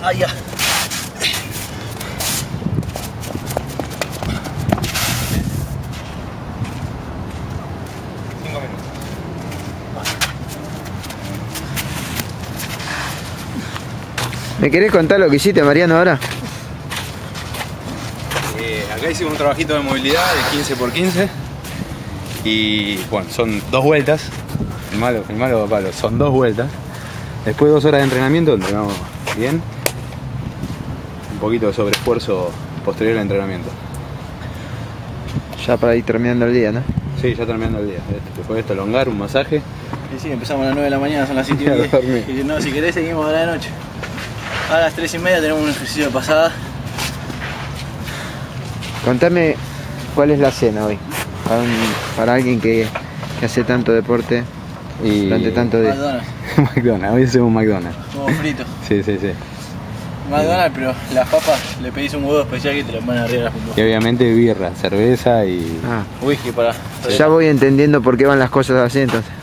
Ahí ya. 5 minutos. ¿Me querés contar lo que hiciste, Mariano, ahora? Acá hicimos un trabajito de movilidad de 15 por 15 y bueno, son 2 vueltas. El malo palo, son 2 vueltas. Después de 2 horas de entrenamiento entrenamos bien. Un poquito de sobreesfuerzo posterior al entrenamiento. Ya para ir terminando el día, ¿no? Sí, ya terminando el día. Después de esto, elongar, un masaje. Y sí, empezamos a las 9 de la mañana, son las 7 y 10. Y no, si querés seguimos a la de noche. A las 3 y media tenemos un ejercicio de pasada. Contame cuál es la cena hoy para alguien que hace tanto deporte Y durante tanto día. McDonald's, McDonald's, hoy hacemos McDonald's. huevo frito. Sí. McDonald's, pero las papas le pedís un huevo especial que te lo ponen arriba de las papas. Y obviamente birra, cerveza y... Ah, Whisky para... ya voy entendiendo por qué van las cosas así entonces.